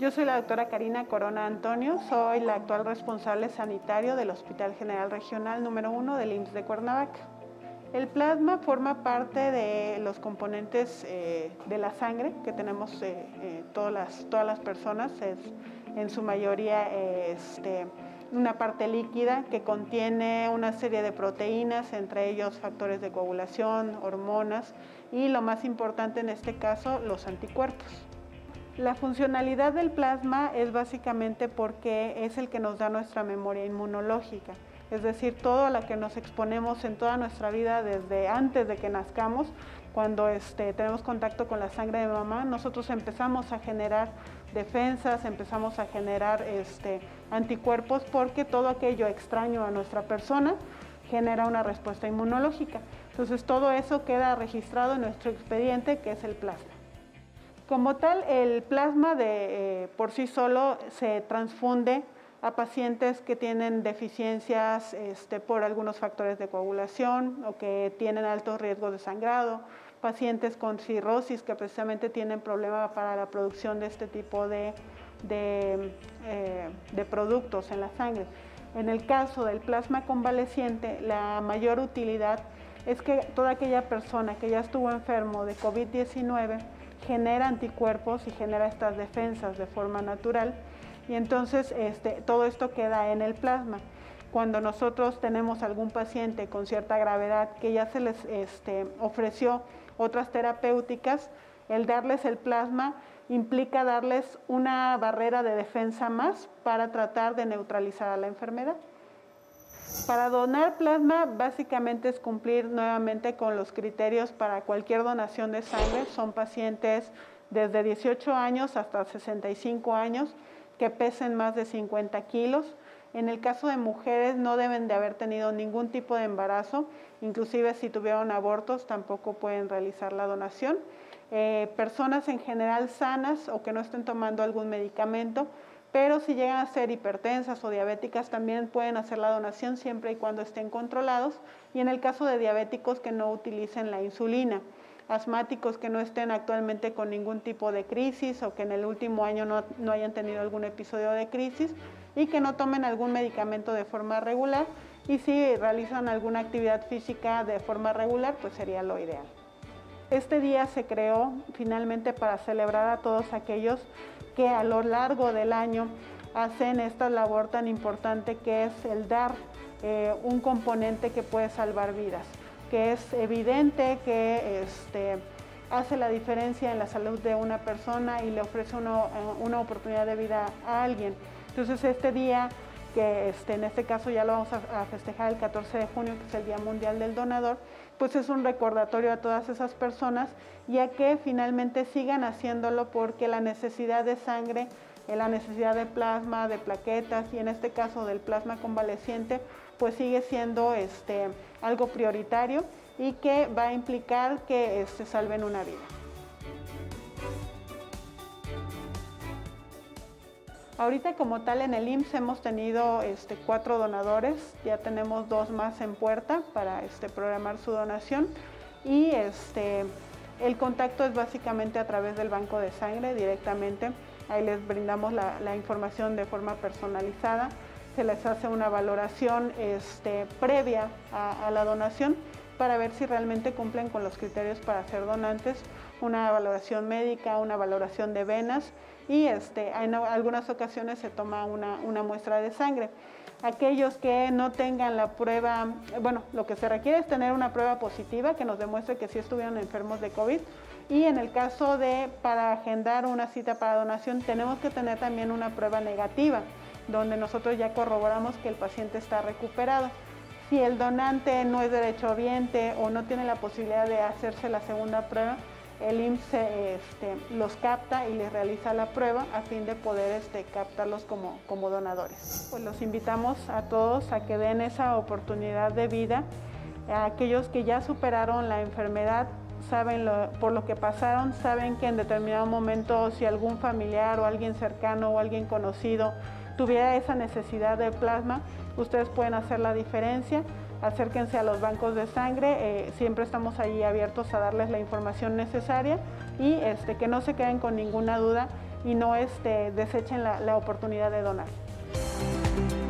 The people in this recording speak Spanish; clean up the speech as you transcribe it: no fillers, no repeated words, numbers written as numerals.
Yo soy la doctora Karina Corona Antonio, soy la actual responsable sanitario del Hospital General Regional número 1 del IMSS de Cuernavaca. El plasma forma parte de los componentes de la sangre que tenemos todas las personas. Es en su mayoría una parte líquida que contiene una serie de proteínas, entre ellos factores de coagulación, hormonas y lo más importante en este caso, los anticuerpos. La funcionalidad del plasma es básicamente porque es el que nos da nuestra memoria inmunológica, es decir, todo a lo que nos exponemos en toda nuestra vida desde antes de que nazcamos. Cuando tenemos contacto con la sangre de mamá, nosotros empezamos a generar defensas, empezamos a generar anticuerpos porque todo aquello extraño a nuestra persona genera una respuesta inmunológica. Entonces todo eso queda registrado en nuestro expediente, que es el plasma. Como tal, el plasma por sí solo se transfunde a pacientes que tienen deficiencias por algunos factores de coagulación o que tienen altos riesgos de sangrado, pacientes con cirrosis que precisamente tienen problemas para la producción de este tipo de productos en la sangre. En el caso del plasma convaleciente, la mayor utilidad es que toda aquella persona que ya estuvo enfermo de COVID-19 genera anticuerpos y genera estas defensas de forma natural, y entonces todo esto queda en el plasma. Cuando nosotros tenemos algún paciente con cierta gravedad que ya se les ofreció otras terapéuticas, el darles el plasma implica darles una barrera de defensa más para tratar de neutralizar a la enfermedad. Para donar plasma básicamente es cumplir nuevamente con los criterios para cualquier donación de sangre. Son pacientes desde 18 años hasta 65 años que pesen más de 50 kilos. En el caso de mujeres no deben de haber tenido ningún tipo de embarazo, inclusive si tuvieron abortos tampoco pueden realizar la donación. Personas en general sanas o que no estén tomando algún medicamento, pero si llegan a ser hipertensas o diabéticas también pueden hacer la donación siempre y cuando estén controlados, y en el caso de diabéticos que no utilicen la insulina, asmáticos que no estén actualmente con ningún tipo de crisis o que en el último año no hayan tenido algún episodio de crisis y que no tomen algún medicamento de forma regular, y si realizan alguna actividad física de forma regular pues sería lo ideal. Este día se creó finalmente para celebrar a todos aquellos que a lo largo del año hacen esta labor tan importante que es el dar un componente que puede salvar vidas, que es evidente que hace la diferencia en la salud de una persona y le ofrece una oportunidad de vida a alguien. Entonces este día, que en este caso ya lo vamos a festejar el 14 de junio, que es el Día Mundial del Donador, pues es un recordatorio a todas esas personas y a que finalmente sigan haciéndolo, porque la necesidad de sangre, la necesidad de plasma, de plaquetas y en este caso del plasma convaleciente, pues sigue siendo algo prioritario y que va a implicar que salven una vida. Ahorita como tal en el IMSS hemos tenido 4 donadores, ya tenemos 2 más en puerta para programar su donación, y el contacto es básicamente a través del banco de sangre directamente. Ahí les brindamos la información de forma personalizada, se les hace una valoración previa a la donación para ver si realmente cumplen con los criterios para ser donantes, una valoración médica, una valoración de venas, y en algunas ocasiones se toma una muestra de sangre. Aquellos que no tengan la prueba, bueno, lo que se requiere es tener una prueba positiva que nos demuestre que sí estuvieron enfermos de COVID, y en el caso para agendar una cita para donación tenemos que tener también una prueba negativa, donde nosotros ya corroboramos que el paciente está recuperado. Si el donante no es derechohabiente o no tiene la posibilidad de hacerse la segunda prueba, el IMSS los capta y les realiza la prueba a fin de poder captarlos como donadores. Pues los invitamos a todos a que den esa oportunidad de vida a aquellos que ya superaron la enfermedad, saben por lo que pasaron, saben que en determinado momento si algún familiar o alguien cercano o alguien conocido tuviera esa necesidad de plasma, ustedes pueden hacer la diferencia. Acérquense a los bancos de sangre, siempre estamos ahí abiertos a darles la información necesaria, y que no se queden con ninguna duda y no desechen la oportunidad de donar.